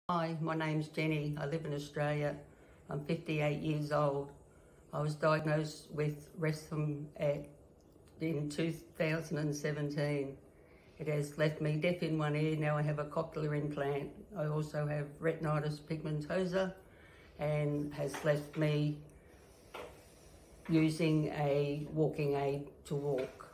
Hi, my name's Jenny. I live in Australia. I'm 58 years old. I was diagnosed with Refsum in 2017. It has left me deaf in one ear. Now I have a cochlear implant. I also have retinitis pigmentosa and has left me using a walking aid to walk.